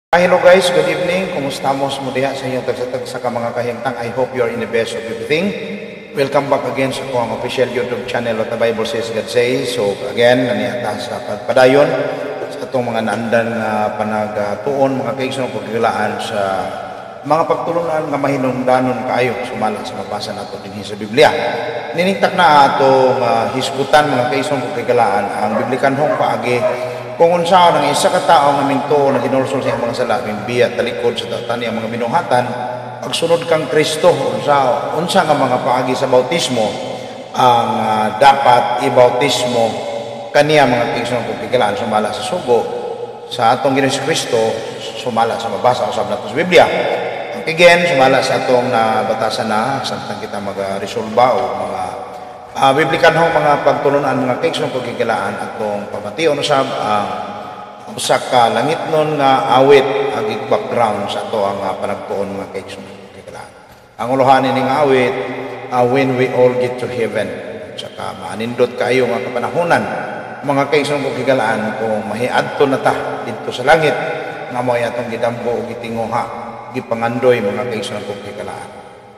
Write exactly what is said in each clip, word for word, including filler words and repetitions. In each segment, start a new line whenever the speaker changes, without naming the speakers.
Ah, hello guys, good evening. Kumusta mo sumudiha sa inyong tagsatag sa mga kahimtang. I hope you are in the best of everything. Welcome back again sa akong official YouTube channel What the Bible Says God Says. So again, naniata sa pagpadayon sa itong mga naandan nga panagtuon, mga kaigsoon pagkikilaan sa mga pagtulunan nga mahinungdanon kaayo sumala sa mabasa nato dinhi sa Biblia. Niningtak na atong uh, hisgutan mga kaigsoon pagkikilaan ang biblikanhong paagi kung unsa nang isa ka tawo nga minto na ginulsol sa mga sala biya talikod sa tatan ang mga binuhatan pagsunod kang Kristo unsa unsa nga mga paagi sa bautismo ang uh, dapat ibautismo kaniya mga kaigsoon pagkikilaan sumala sa sugo sa atong Ginoong Kristo sumala sa mabasa usab nato sa Biblia. Again, sumala sa atong na batasan na samtang kita mag-resolba o mga uh, biblikanhong mga pagtulunan mga kaigsoon pagkikilaan atong pamation usab ang uh, usa ka langit nun nga awit ag background sa ato ang uh, panagtuon mga kaigsoon pagkikilaan. Ang uluhanin ning awit uh, when we all get to heaven. Saka maanindot kayo nga kapanahonan mga kaigsoon pagkikilaan kung mahiadto na ta didto sa langit nga mo atong gidamgo ug gitinguha gipangandoy mga kaigsoon pagkikilaan.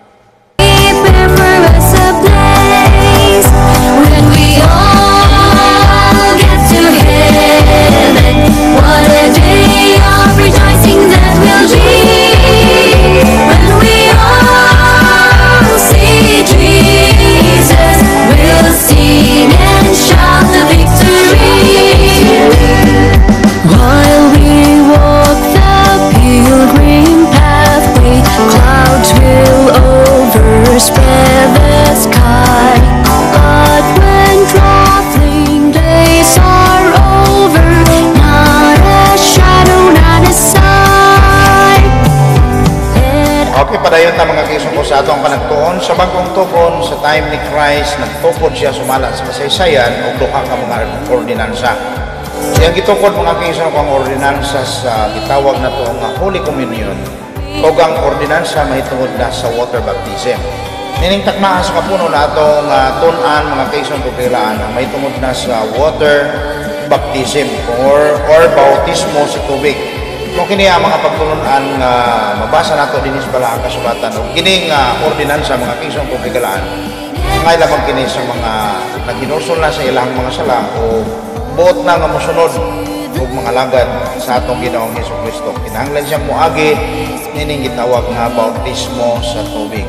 Okay, padayon ta mga kaigsoon ko sa atong panagtuon sa bagong tugon sa time ni Christ nagtukod siya sumala sa kasaysayan ug duha ka mga ordinansa. Siyang gitukod mga kaigsoon ko ang ordinansa sa gitawag nato nga Holy Communion ug ang ordinansa mahitungod na sa water baptism. Niningtak na sa kapuno na atong uh, tun-an mga kaigsoon pagkikilaan ang mahitungod na sa water baptism or or bautismo sa tubig. Kung kini ang mga pagtulunan nga uh, mabasa nato dinhi sa balaang kasulatan ug kining uh, ordinansa mga kaigsoon pagkikilaan ngay lamang kini sa mga naginulsol na sa ilang mga sala o buot na nga mosunod ug mga lagad sa atong Ginoong Hesukristo. Kinahanglan siyang moagi nining gitawag nga bautismo sa tubig.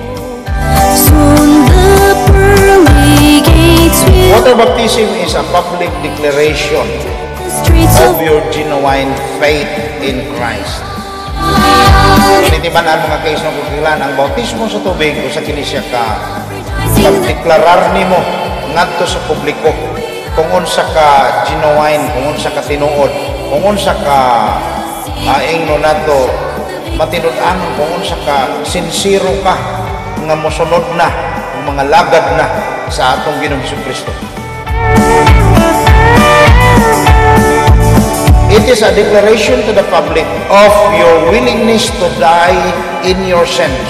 Water baptism is a public declaration of your genuine faith in Christ. Tinitibanan mga kaigsoon pagkikilaan ang bautismo sa tubig o sa kini siya ka pagdeklarar nimo ngadto sa publiko kung unsa ka genuine, kung unsa ka tinuod, kung unsa ka aing no nato matinud-an, kung unsa ka sincero ka nga mosunod na ang mga lagad na sa atong Ginoong Hesukristo. It is a declaration to the public of your willingness to die in your sins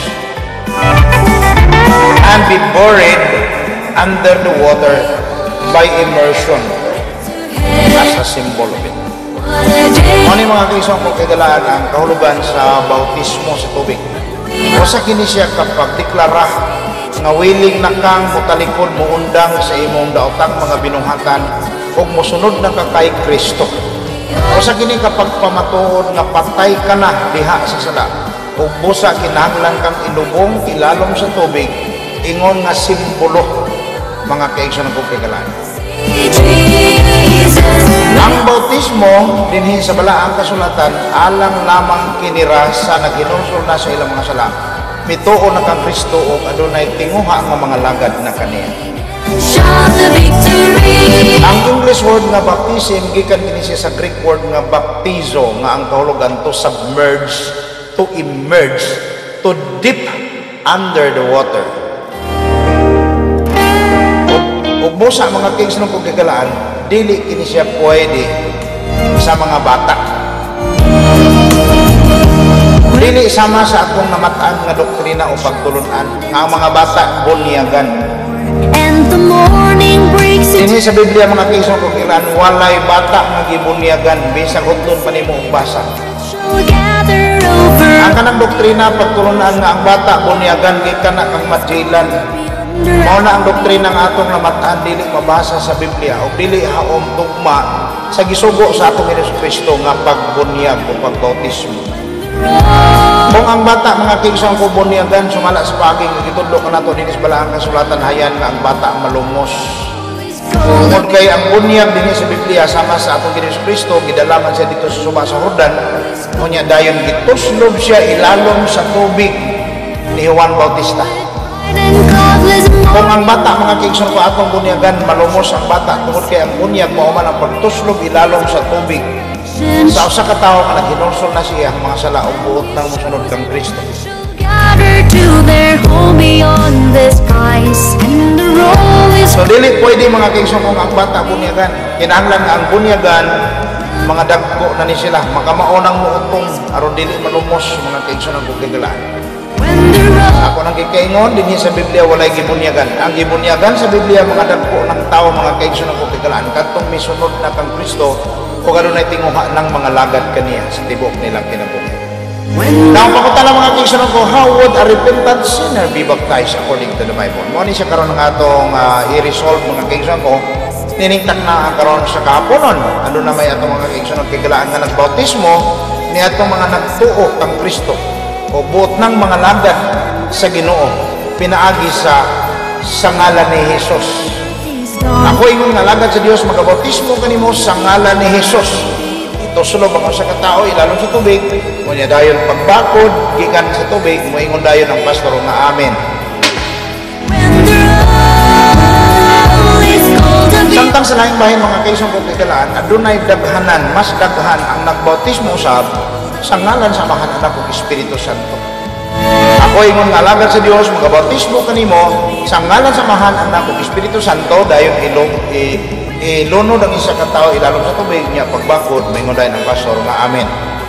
and be buried under the water by immersion as a symbol of it. Ano yung mga kaigsoon pagkikilaan ang kahulugan sa bautismo sa tubig? O sa kini siya kapag deklara nga willing na kang mutalikod mo undang sa imong daotang mga binuhatan ug mosunod na ka kay Kristo. O sa kini kapag pamatuod nga patay ka na diha sa sala ug busa kinahanglan kang ilubong ilalom sa tubig ingon nga simbolo mga kaigsoon ng pagkikilaan. Ang bautismo dinhi sa balaang kasulatan alang lamang kinira sa naginulsol na sa ilang mga sala mituo na kang Kristo ug adunay tinguha nga mga lagad na kaniya. Ang English word nga baptism gikan kini siya sa Greek word nga baptizo nga ang kahulugan to submerge, to immerse, to dip under the water. Ug busa mga kaigsoon pagkikilaan dili kini siya pwede sa mga bata. Dili sama sa atong namataan nga doktrina o pagtulunan nga ang mga bata bunyagan. And the morning breaks dinhi sa Biblia mga kaigsoon pagkikilaan walay bata nga gibunyagan bisag hudlon pa nimo og basa. Ang kanang doktrina pagtulunan nga ang bata bunyagan gikan na kang madjilan. Mao na ang doktrina ng atong namataan dili mabasa sa Biblia o dili haom tugma sa gisugo sa atong Kristo nga pagbunyag o pagbautismo. Kung ang bata mga kigsang ko bunyagan sumala sa paging gitudlo ka nato dinis balaang kasulatan hayan nga ang bata malumos. Tungod kay ang bunyag dinhi sa Biblia sama sa atong Kristo gidalaman siya dito sa suba sa Jordan unya dayon gituslob siya ilalom sa tubig ni Juan Bautista. Kung ang bata mga kigsang ko atong bunyagan malumos ang bata tungod kay ang bunyag mao man ang pagtuslob ilalom sa tubig sa usa ka tawo nga naghinulsol na siya ang mga sala ug buot nang mosunod kang Kristo. So dili pwede mga kigsang kung ang bata bunyagan kinahanglan nga ang bunyagan mga dagko na ni sila makamaunang muutong aron dili malumos mga kigsang ang kagalaan. Ako nang kikaingon dinhi sa Biblia walay gibunyagan. Ang gibunyagan sa Biblia mga dagko ng tao mga kaigsoon ng kagalaan kadtong misunod na kang Kristo o adunay tinguha ng mga lagad kaniya sa tibok nilang kinabuhi. Now pakutala mga kaigsoon ko, how would a repentant sinner be baptized according to the Bible? Mo ni siya karon ng atong uh, i-resolve mga kaigsoon ko. Niningtak na ang karon sa kahaponon. Ano na may atong mga kaigsoon ng kagalaan nga nagbautismo ni atong mga nagtuo kang Kristo o buot ng mga lagad sa Ginoo pinaagi sa sa ngalan ni Jesus. Ako ingon nga lagad sa Dios magabautismo kanimo sa ngalan ni Jesus. Ito sulo bang sa katao ilalom sa tubig unya dayon pagbakod gikan sa tubig moingon dayon ang pastor nga amen. Samtang sa laing bahin mga kaigsoon ko kagalaan adunay daghanan mas daghan ang nagbautismo usab sa ngalan sa samahan anak ug Espiritu Santo. Ako ingon nga lagad sa Dios magabautismo kanimo sa ngalan sa samahan anak ug Espiritu Santo dayon ilong ilunod ang isa ka tawo ilalom sa tubig niya pagbakod moingon dayon ang pastor nga amen.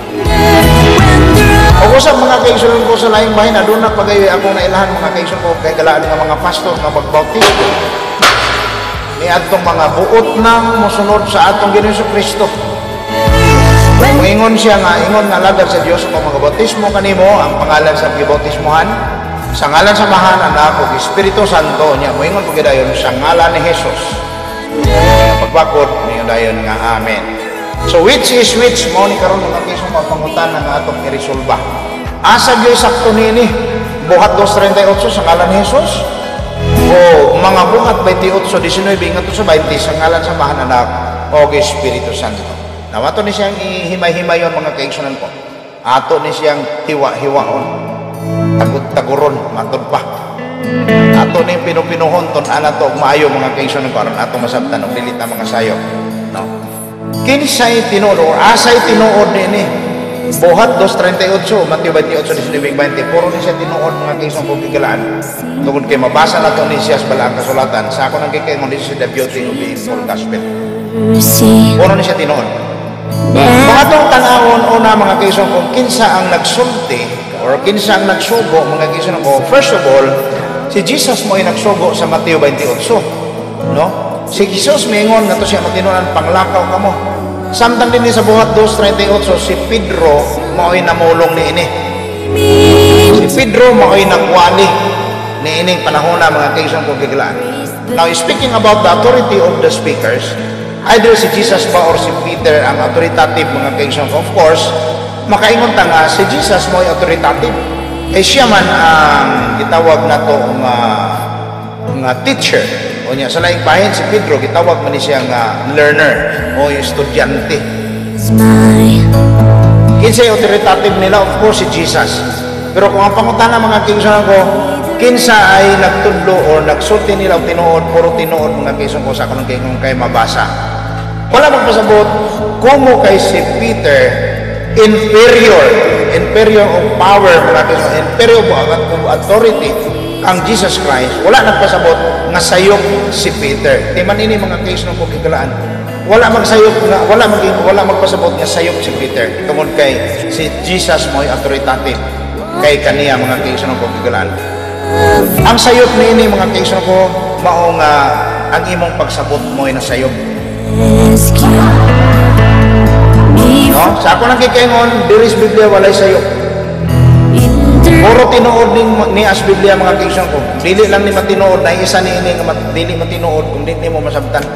O usab mga kaigsoon ko sa laing bahin aduna pagayoy akong nailahan mga kaigsoon ko kay galaan nga mga pastor nga magbautismo ni atong mga buot nang mosunod sa atong Ginoong Kristo. Moingon siya nga ingon nga lagad sa Dios kung magabautismo kanimo ang pangalan sa gibautismohan sa ngalan sa samahan anak ug Espiritu Santo niya moingon pud dayon sa ngalan ni Jesus. Pagbakod moingon dayon nga amen. So which is which mo ni karon mga kiso mapangutan nga atong iresolba. Asa gyud sakto niini buhat dos treinta y ocho sa ngalan ni Jesus o mga buhat twenty-eight nineteen ngadto sa twenty sa ngalan sa samahan anak ug Espiritu Santo. Now, ato ni siyang ihimay-himayon mga kaigsunan ko. Ato ni siyang hiwa-hiwaon. Tagud-taguron, matod pa. Ato ni pinupinuhon ton ana to maayo mga kaigsunan ko aron ato masabtan og dili ta mga sayo. No. Kinsay tinuod or asay tinuod dinhi. Buhat dos treinta y ocho, Mateo twenty-eight nineteen twenty. Puro ni siya tinuod mga kaigsunan ko gigalaan. Tungod kay mabasa nato ni siya sa balaang kasulatan. Sa ako nang kikaingon dito sa The Beauty of the Full Gospel. Puro ni siya tinuod. Mga itong tanawon una mga kaigsoon kung kinsa ang nagsulti or kinsa ang nagsugo mga kaigsoon ko, first of all si Jesus mo ay nagsugo sa Mateo twenty-eight, no? Si Jesus mingon nga to siya matinunan panglakaw kamo samtang din sa buhat dos treinta y ocho si Pedro mo ay namulong ni ini si Pedro mo ay nagwali ni ining panahon na mga kaigsoon ko gigalaan. Now speaking about the authority of the speakers, either si Jesus ba or si Peter ang authoritative mga kaigsoon ko, of course makaingon ta nga si Jesus mo ay authoritative eh siya man ang gitawag na to nga nga teacher o niya sa laing bahin si Pedro gitawag man ni siya nga learner o estudyante. Kinsay authoritative nila, of course si Jesus. Pero kung ang pangutana mga kaigsoon ko kinsa ay nagtudlo o nagsulti nila o tinuod puro tinuod mga kaigsoon ko sa kanang kaingon kay mabasa wala magpasabot kumo kay si Peter inferior inferior of power mga kaigsoon inferior of authority ang Jesus Christ wala nagpasabot nga sayop si Peter. Timan ini mga kaigsoon ko gigalaan wala magsayop nga wala mag wala magpasabot nga sayop si Peter tungod kay si Jesus mo'y authoritative kay kaniya mga kaigsoon ko gigalaan. Ang sayop niini mga kaigsoon ko mao nga ang imong pagsabot mo'y nasayop. No? Sa ako nang kikaingon, diris Biblia walay sayo. Puro tinuod ni, ni as Biblia mga kaigsoon ko. Dili lang ni matinuod, na isa ni ini nga mat, dili matinuod kung dili mo masabtan.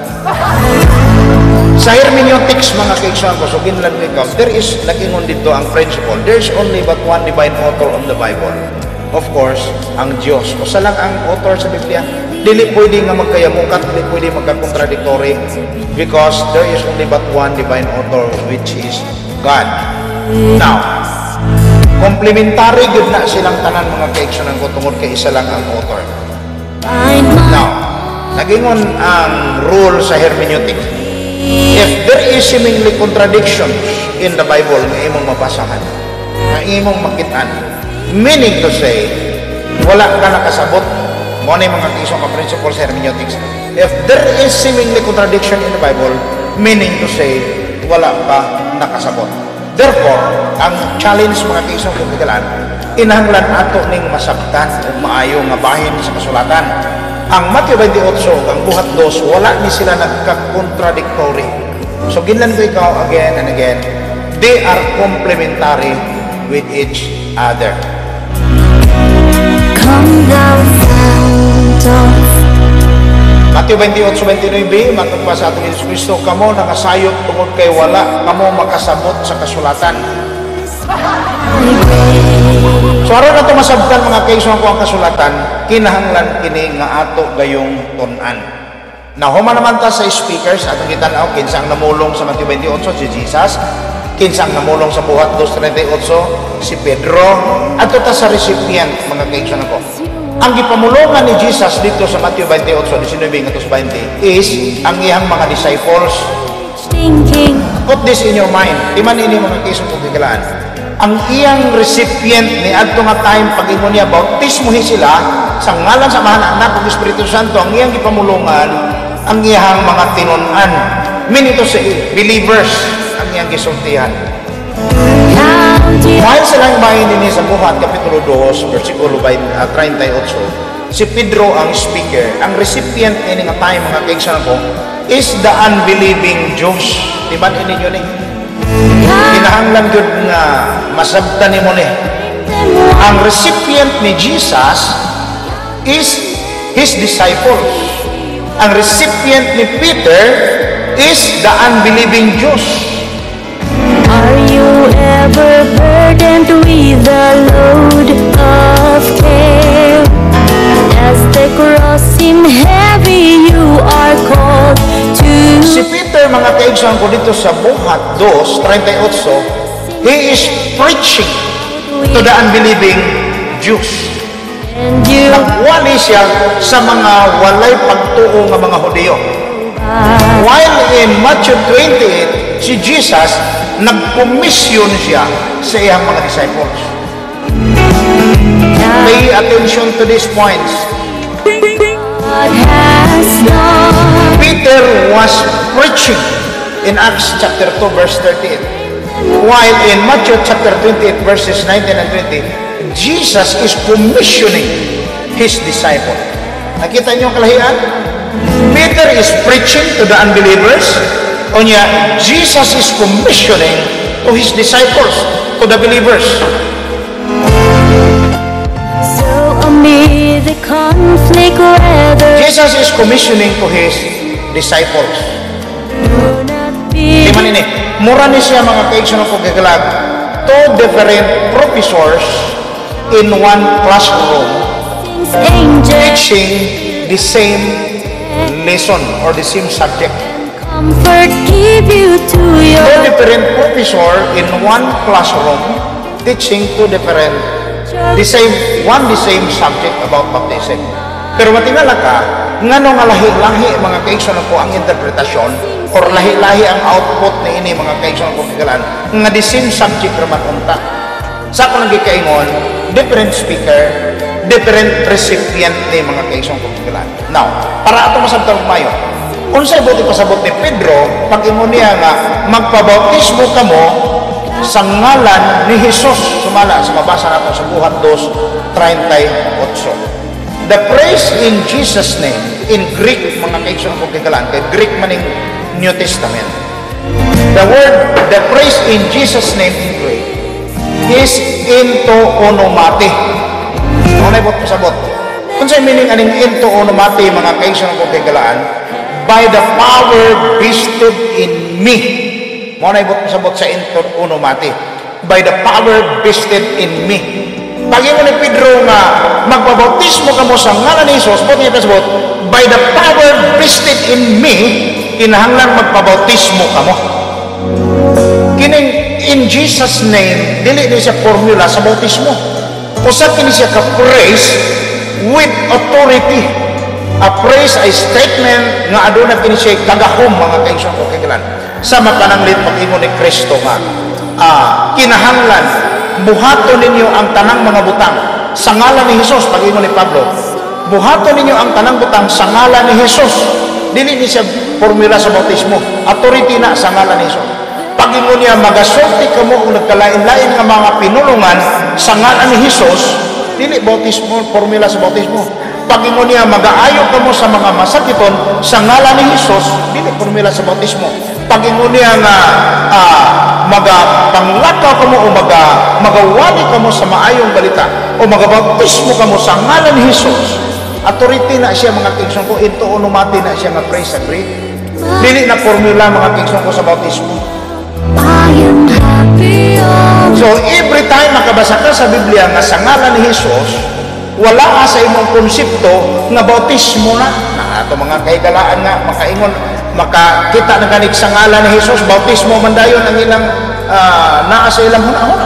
Sa hermeneutics mga kaigsoon ko, so ginlan ko ikaw, there is, nagingon dito ang principle, there's only but one divine author of the Bible. Of course, ang Diyos. O sa lang ang author sa Biblia. Dili pwede nga magkayamukat, dili pwede magka-contradictory because there is only but one divine author which is God. Now, komplementary good na silang tanan mga kaigsoon ko tungod kay isa lang ang author. Now, nagingon ang rule sa hermeneutics. If there is seemingly contradictions in the Bible nga imong mabasahan, nga imong makitaan, meaning to say, wala ka nakasabot, mo na yung mga kaigsoon ka principle sa hermeneutics. If there is seemingly contradiction in the Bible, meaning to say, wala ka nakasabot. Therefore, ang challenge mga kaigsoon kong kagalan, inahanglan ato ning masabtan o maayo nga bahin sa kasulatan. Ang Matthew twenty-eight, ang buhat dos, wala ni sila nagka-contradictory. So, ginlan ko ikaw again and again, they are complementary with each other.
Come thou fount of
Matthew twenty-eight, twenty-nine, matod pa sa atong Yesus Kristo, kamo nakasayop tungod kay wala kamo makasabot sa kasulatan. So aron nato masabtan mga kaigsoon ko ang kasulatan, kinahanglan kini nga ato gayong tun-an. Now, human naman ta sa speakers, atong gitan-aw kinsa ang namulong sa Matthew twenty-eight, si Jesus, kinsa ang namulong sa buhat two thirty-eight, si Pedro, ato ta sa recipient mga kaigsoon ko. Ang gipamulungan ni Jesus dito sa Matthew twenty-eight, nineteen to twenty is ang iyang mga disciples. Put this in your mind. Di man ini mga kaigsoon kong kagalaan. Ang iyang recipient ni adto nga time pag ingon niya bautismohi sila sa ngalan sa Mahal Anak ug Espiritu Santo, ang iyang gipamulungan ang iyang mga tinun-an. Meaning to say, believers ang iyang gisultihan. Dahil silang bahin din sa buhat, Kapitulo two, versikulo thirty-eight, si Pedro ang speaker. Ang recipient ini nga time mga kaigsoon ko is the unbelieving Jews. Di ba ini yun eh? Kinahanglan yun nga masabtan ni mo ni. Ang recipient ni Jesus is his disciples. Ang recipient ni Peter is the unbelieving Jews.
Are you ever burdened with a load of care? As the cross seems heavy, you are called to.
Si Peter, mga kaigsoon ko dito sa buhat two thirty-eight, he is preaching to the unbelieving Jews.
And you
Nagwali siya sa mga walay pagtuo nga mga Hudyo. While in Matthew twenty-eight, si Jesus nagkomisyon siya sa iyang mga disciples. Pay attention to these points.
God has done.
Peter was preaching in Acts chapter two verse thirty-eight. While in Matthew chapter twenty-eight verses nineteen and twenty, Jesus is commissioning his disciples. Nakita niyo ang kalahian? Peter is preaching to the unbelievers. O niya, Jesus is commissioning to his disciples, to the believers.
So amid the conflict weather,
Jesus is commissioning to his disciples.
do not
Di
be
man ini, mura ni siya mga kaigsoon ko gagalag, two different professors in one classroom
things angels
teaching the same lesson or the same subject.
comfort give you to
Two
your
different professor in one classroom teaching two different the same one the same subject about baptism. Pero matingala ka, ngano nga lahi-lahi mga kaigsoon ko ang interpretasyon or lahi-lahi ang output ni ini mga kaigsoon ko kagalan nga the same subject raman unta. Sa ako nang gikaingon, different speaker, different recipient ni mga kaigsoon ko kagalan. Now, para ato masabtan mayo, unsay buti pasabot ni Pedro pag ingon niya nga magpabautismo kamo sa ngalan ni Jesus, sumala sa mabasa nato sa buhat two thirty-eight. The praise in Jesus name in Greek mga kaigsoon ko kagalan, kay Greek maning New Testament. The word, the phrase in Jesus' name in Greek is into onomati. Ano na ibot pasabot? Kung sa'yo meaning aning into onomati, mga kaisan ko kay galaan, by the power vested in me. Mo na ibot pasabot sa into onomati. By the power vested in me. Pag mo ni Pedro nga magbabautismo ka mo sa ngalan ni Jesus, bot niya pasabot, by the power vested in me, kinahanglan magpabautismo ka mo. Kining in Jesus name, dili ni siya formula sa bautismo. Usap kini siya ka praise with authority. A praise ay statement nga aduna kini siya kagahom, mga kaigsoon ko kailan. Sa makananglit pag-ingon ni Kristo nga, ah, kinahanglan buhaton ninyo ang tanang mga butang sa ngalan ni Jesus. Pag-ingon ni Pablo, buhaton ninyo ang tanang butang sa ngalan ni Jesus. Dili ni siya formula sa bautismo, authority na sa ngalan ni Jesus. Pag-ingon niya, magasulti ka mo kung nagkalain-lain ng mga pinulungan sa ngalan ni Jesus, dili bautismo, formula sa bautismo. Pag-ingon niya, mag-aayo ka mo sa mga masakiton sa ngalan ni Jesus, dili formula sa bautismo. Pag-ingon niya nga uh, magapanglakaw ka mo o maga, magawali ka mo sa maayong balita o magabautismo ka mo sa ngalan ni Jesus, authority na siya, mga kingson ko, into onomati na siya nga praise and greet. Dili na formula, mga kingson ko, sa bautismo.
I am happy.
So, every time makabasa ka sa Biblia nga sa ngalan ni Jesus, wala ka sa imong konsepto nga bautismo na. Na ato mga kaigalaan nga, makaingon, makakita na ganig sa ngalan ni Jesus, bautismo man dayon ang ilang uh, naa sa ilang huna-huna.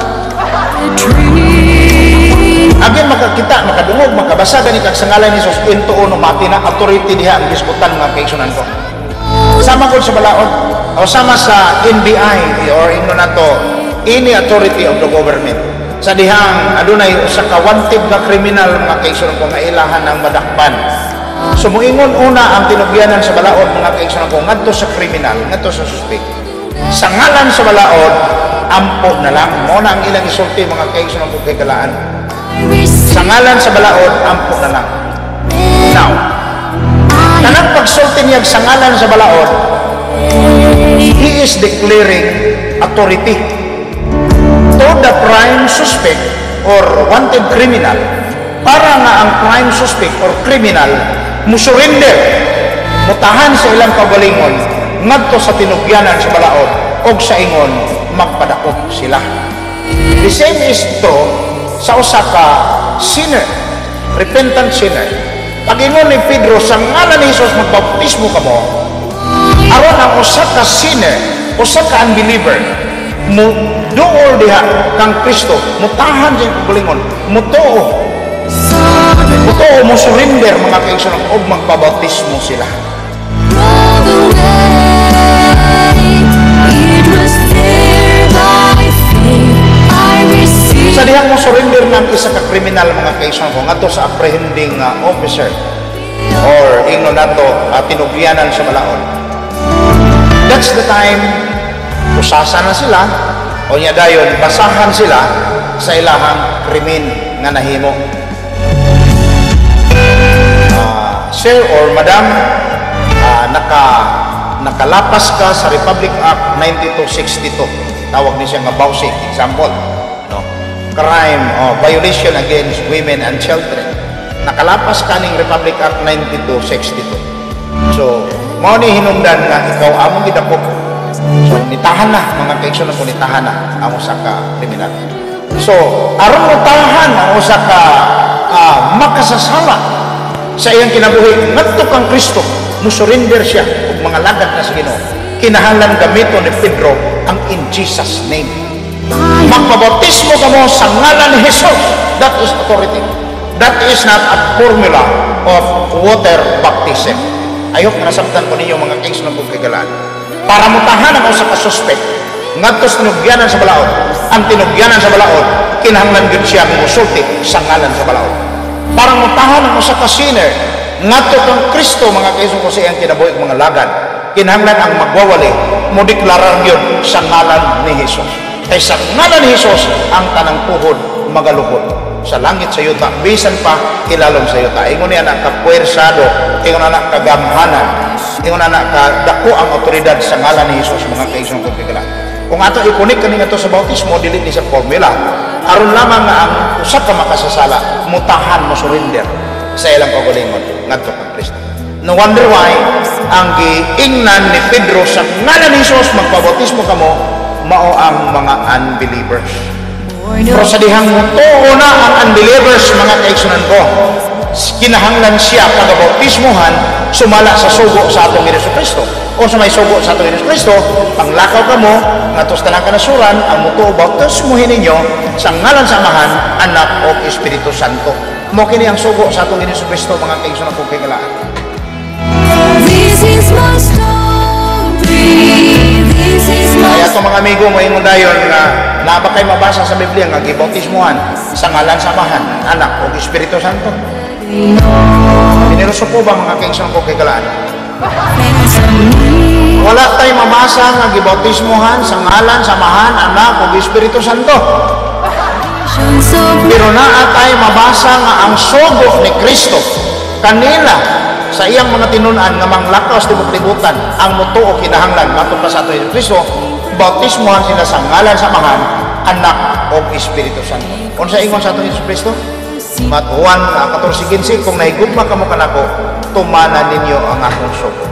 Again, makakita, makadungog, makabasa ganig sa ngalan ni Jesus, into onomati na authority diha ang diskutan mga kaigsunan ko. Sama ko sa balaod, o sama sa N B I or ino na to, any authority of the government. Sa dihang adunay sa ka-wanted na kriminal, mga kaigsunan ko, nga ilahan ng madakpan. So muingon una ang tinugyanan sa balaod, mga kaigsunan ko, ngadto sa kriminal, ngadto sa suspect. Sa ngalan sa balaod, ampo na lang. Muna ang ilang isulti, mga kaigsunan ko, kay kalaan. Sa ngalan sa balaod, ampo na lang. Now, kanang pagsulti niya sa ngalan sa balaod, he is declaring authority to the prime suspect or wanted criminal, para nga ang prime suspect or criminal musurrender, mutahan sa ilang kagalingon ngadto sa tinugyanan sa balaod, og sa ingon magpadakop sila. The same is to sa usa ka sinner, repentant sinner. Pag-ingon ni Pedro, sa ngalan ni Jesus magbautismo ka mo, aron ang usa ka sinner, usa ka unbeliever, mo duol diha kang Kristo, mutahan sa kagulingon, mutuo, mutuo, mo surrender, mga kaigsunan, og magpabautismo sila. Sa dihang mo surrender ng isa ka kriminal, mga kaigsunan ko, ngadto sa apprehending uh, officer or ingno nato uh, tinugyanan sa balaod, that's the time usasa na sila o niya dayon basahan sila sa ilahang krimen nga nahimo. Uh, sir or madam, uh, naka nakalapas ka sa Republic Act ninety-two sixty-two, tawag ni siya nga bawsik, example, no? Crime o violation against women and children, nakalapas ka ning Republic Act ninety-two sixty-two. So mao ni hinungdan nga ikaw among gidakop. So nitahan na, mga kaigsunan ko, nitahan na ang usa ka kriminal. So aron mo tahan ang usa ka uh, makasasala sa iyang kinabuhi ngadto kang Kristo, musurrender siya og mga lagad na sa Ginoo, kinahanglan gamiton ni Pedro ang in Jesus name. Magpabautismo ka mo sa ngalan ni Jesus. That is authority. That is not a formula of water baptism. I hope nasabtan ko ninyo, mga kaigsunan ko kagalaan. Para mutahan ang usa ka suspect ngadto sa tinugyanan sa balaod, ang tinugyanan sa balaod kinahanglan gyud siya musulti sa ngalan sa balaod. Para mutahan ang usa ka sinner ngadto kang Kristo, mga kaigsunan ko, sa iyang kinabuhi mga lagad, kinahanglan ang magwawali mo deklarar gyud sa ngalan ni Jesus. Kay sa ngalan ni Jesus ang tanang tuhod magaluhod sa langit sa yuta, bisan pa ilalom sa yuta. Ingon niya na kapuwersado, ingon na kagamhanan ingon na ka dako ang otoridad sa ngalan ni Hesus mga kaigsoon kong kagalaan. Kung ato ikunik kani ato sa bautismo dili ni sa formula aron lamang nga ang usa ka makasasala mutahan mo surrender sa ilang kaugalingon ngadto kang Kristo. No wonder why ang giingnan ni Pedro sa ngalan ni Hesus magpabautismo kamo mao ang mga unbelievers. Pero sa dihang mutuo na ang unbelievers mga kaigsunan ko, kinahanglan siya pagabautismohan sumala sa sugo sa atong Hesus Kristo. O sa may sugo sa atong Hesus Kristo, panglakaw ka mo, nga tos tanang kanasuran, ang mutuo bautismohin ninyo sa ngalan sa Amahan, Anak o Espiritu Santo. Mo kini ang sugo sa atong Hesus Kristo mga kaigsunan kong kagalaan.
This is my story. This is my
Kaya itong mga amigo mo yung dayon na naba kay mabasa sa Biblia nga gibautismohan sa ngalan sa Amahan, Anak o Espiritu Santo. Piniluso po ba mga kaigsoon ko kay kalaan? Wala tayo mabasa nga gibautismohan sa ngalan sa Amahan, Anak o Espiritu Santo. Pero naa tayo mabasa nga ang sugo ni Kristo kanila sa iyang mga tinunan nga manglakaw sa tibuok-libutan ang mutuo kinahanglan matupad sa ato Hesus Kristo, bautismohan sila sa ngalan sa Amahan, Anak o Espiritu Santo. Unsa ingon sa ato Hesus Kristo? Mat Juan fourteen fifteen, kung nahigugma kamo kanako, tumanan ninyo ang akong sugo.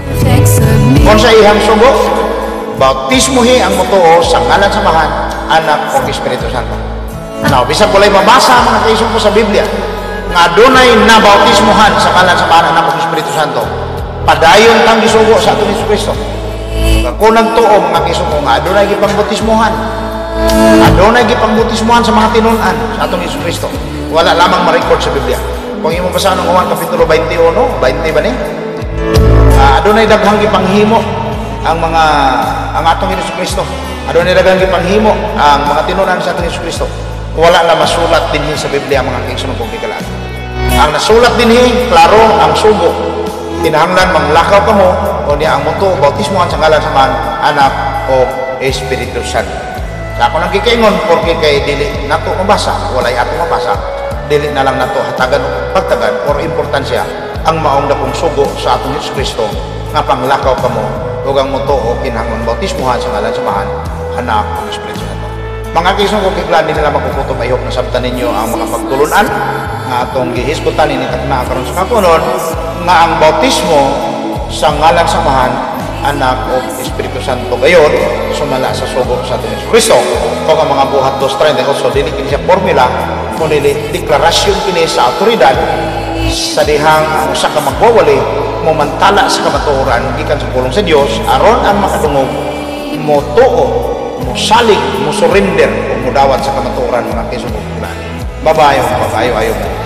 Unsa ihang sugo? Bautismohi ang mutuo sa ngalan sa Amahan, Anak o Espiritu Santo. Now, bisag walay mabasa mga kaigsoon ko sa Biblia nga adunay nabautismohan sa ngalan sa Amahan, Anak o Espiritu Santo, padayon tang gisugo sa aton Hesus Kristo. Kung nagtuo mga kaigsoon ko nga adunay gipang-bautismohan, adunay gipang-bautismohan sa mga tinunan sa aton Hesus Kristo. Wala lamang ma-record sa Biblia. Kung imo basahan ng Juan kapitulo twenty-one, twenty ba ni? Uh, adunay daghang gipanghimo ang mga ang atong Hesus Kristo. Adunay daghang gipanghimo ang mga tinunan sa atong Hesus Kristo. Wala na masulat dinhi sa Biblia mga kaigsoon kong kagalaan. Ang nasulat dinhi, klaro ang sugo. Kinahanglan manglakaw kamo o niya ang mutuo bautismohan sa ngalan sa Amahan, Anak o Espiritu Santo. Sa ako nang gikaingon porque kay dili nato mabasa, walay ato mabasa. Dili na lang nato hatagan o pagtagan or importansya ang maong dakong sugo sa atong Hesus Kristo nga panglakaw kamo ug ang mutuo kinahanglan bautismohan sa ngalan sa Amahan, Anak o Espiritu Santo. Mga kaigsoon ko kiklan din nila makukutom I hope na sabtan ninyo ang mga pagtulunan nga atong gihisgutan ini takna karon sa kapunon nga ang bautismo sa ngalan sa Amahan, Anak o Espiritu Santo gayon sumala sa sugo sa ating Hesus Kristo. Kung ang mga buhat two thirty-eight so dili kini siya formula kundi deklarasyon kini sa autoridad sa dihang ang usa ka magwawali momantala sa kamatuoran gikan sa pulong sa Dios aron ang makadungog mo tuo mo salig mo surrender o mo dawat sa kamatuoran mga kaigsoon ko. Babayo, babayo ayo mo